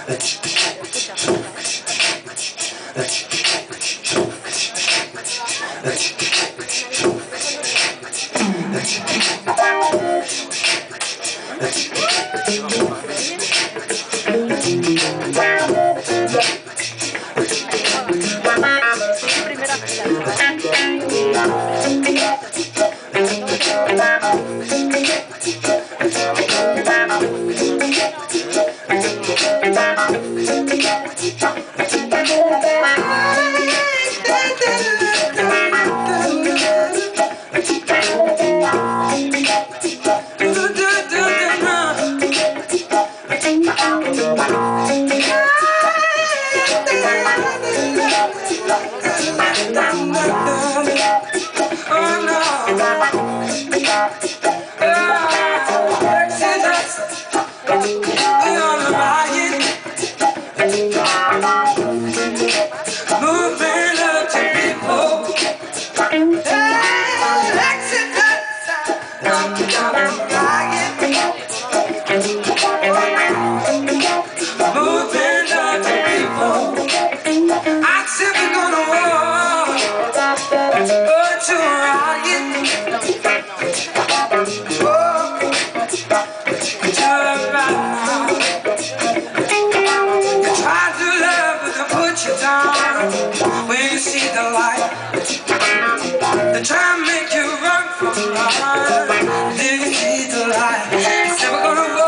When you see the light, they try to make you run from life. Then you see the light, they say we're gonna go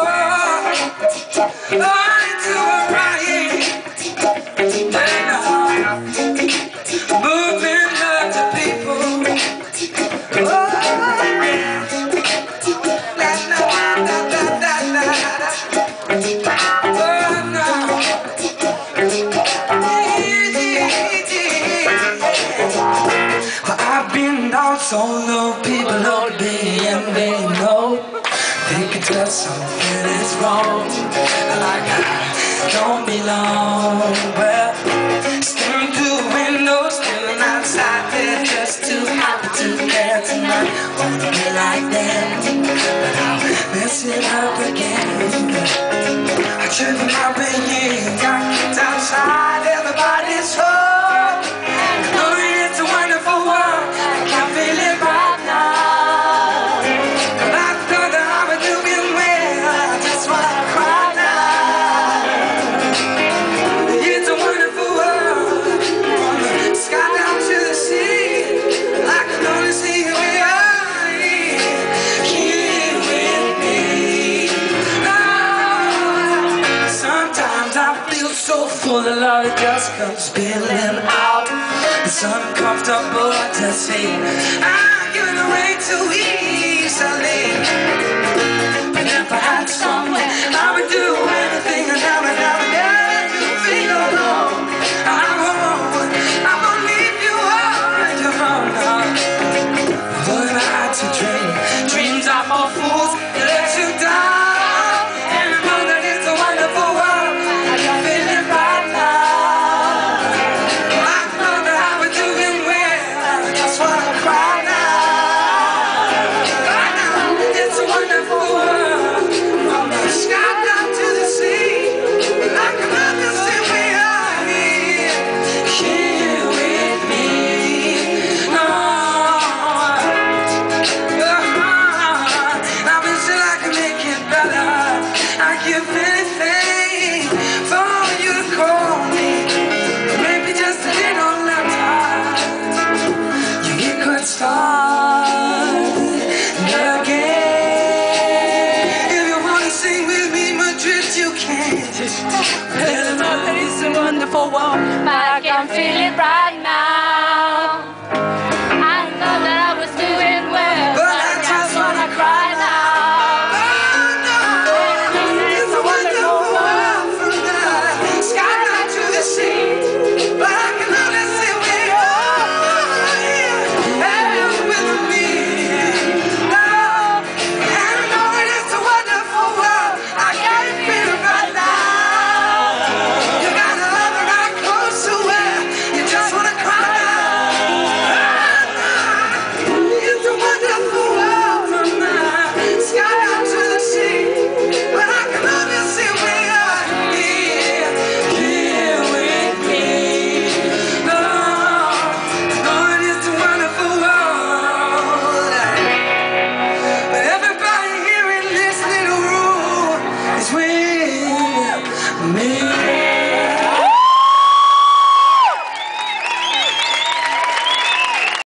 into a riot. Moving love to people. Oh, so low, people know me and they know they can tell something is wrong. Like I don't belong. Well, staring through windows, still outside there, just too happy to care tonight. Wanna be like them, but I'll mess it up again. I trip in my brain, got kicked outside, everybody's home. It's a wonderful world. Feel it right now. And I thought that I was doing well. I just wanna cry now. It's a wonderful world. From the sky down to the sea, I can only see who we are here with me. Oh, sometimes I feel so full of love, it just comes spilling out. It's uncomfortable to see. I'm giving away too easily. But if I had somewhere, I would do anything and I would never feel alone. I won't leave you on your own. What I to dream? Dreams are for fools that let you down. And I know that it's a wonderful world. I can feel it right now. It's a wonderful world, but I can feel it right now.